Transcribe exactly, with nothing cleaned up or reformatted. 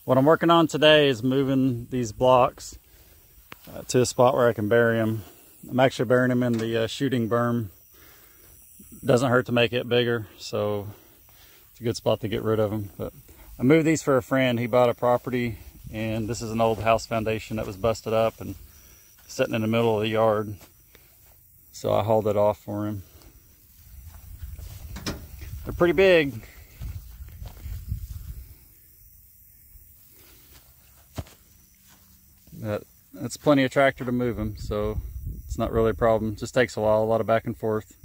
What I'm working on today is moving these blocks uh, to a spot where I can bury them. I'm actually burying them in the uh, shooting berm. Doesn't hurt to make it bigger, so it's a good spot to get rid of them. But I moved these for a friend. He bought a property, and this is an old house foundation that was busted up and sitting in the middle of the yard. So I hauled it off for him. They're pretty big. That, that's plenty of tractor to move them, so it's not really a problem. It just takes a while, a lot of back and forth.